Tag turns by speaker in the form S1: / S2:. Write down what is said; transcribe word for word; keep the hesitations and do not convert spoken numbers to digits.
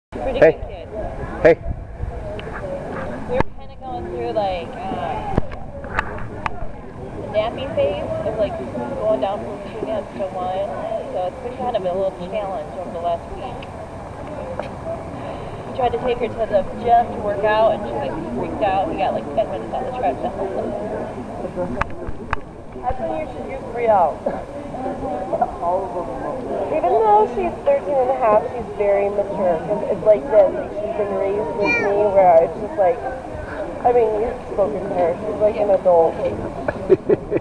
S1: Pretty
S2: Hey.
S1: good kid.
S2: Hey.
S1: We were kind of going through like um, the nappy phase of like going down from two naps to one. So it's been kind of a little challenge over the last week. We tried to take her to the gym to work out, and she like freaked out. We got like ten minutes on the treadmill.
S3: I think you should use Brielle. Even though she's thirteen and a half, she's very mature. Cause it's like this. Like she's been raised with me where it's just like, I mean, you've spoken to her. She's like an adult.